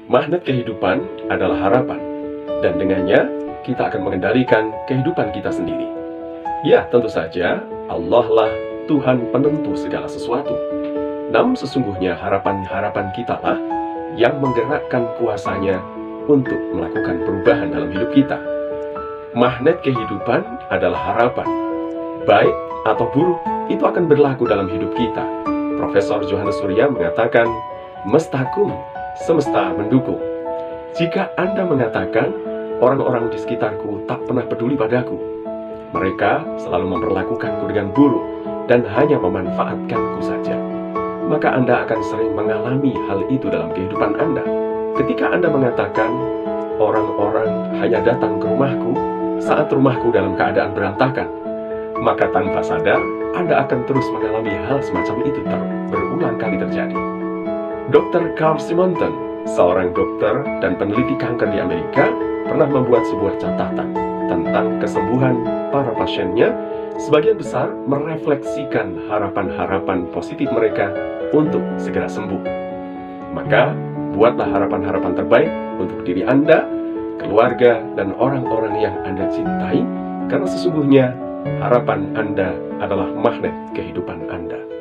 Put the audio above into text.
Magnet kehidupan adalah harapan, dan dengannya kita akan mengendalikan kehidupan kita sendiri. Ya, tentu saja Allah lah Tuhan penentu segala sesuatu. Namun sesungguhnya harapan-harapan kita lah yang menggerakkan kuasanya untuk melakukan perubahan dalam hidup kita. Magnet kehidupan adalah harapan. Baik atau buruk, itu akan berlaku dalam hidup kita. Profesor Johannes Surya mengatakan, "Mestakum, semesta mendukung." Jika Anda mengatakan, orang-orang di sekitarku tak pernah peduli padaku, mereka selalu memperlakukanku dengan buruk dan hanya memanfaatkanku saja, maka Anda akan sering mengalami hal itu dalam kehidupan Anda. Ketika Anda mengatakan, orang-orang hanya datang ke rumahku saat rumahku dalam keadaan berantakan, maka tanpa sadar, Anda akan terus mengalami hal semacam itu berulang kali terjadi. Dr. Carl Simonton, seorang dokter dan peneliti kanker di Amerika, pernah membuat sebuah catatan tentang kesembuhan para pasiennya. Sebagian besar merefleksikan harapan-harapan positif mereka untuk segera sembuh. Maka, buatlah harapan-harapan terbaik untuk diri Anda, keluarga, dan orang-orang yang Anda cintai, karena sesungguhnya harapan Anda adalah magnet kehidupan Anda.